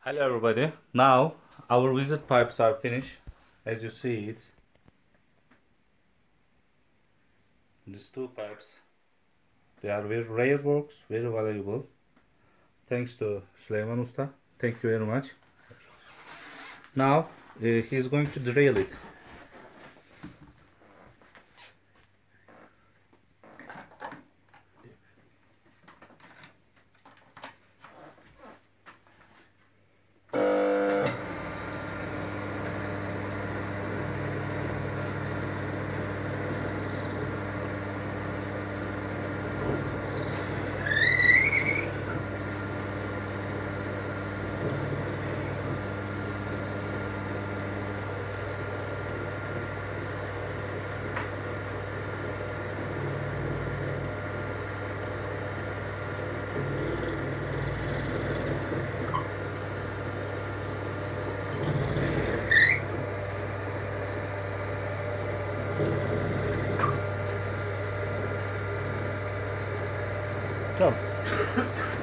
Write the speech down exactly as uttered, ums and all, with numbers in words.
Hello everybody. Now our wizard pipes are finished. As you see it, these two pipes, they are very rare works, very valuable. Thanks to Süleyman Usta. Thank you very much. Now uh, he's going to drill it. Jump.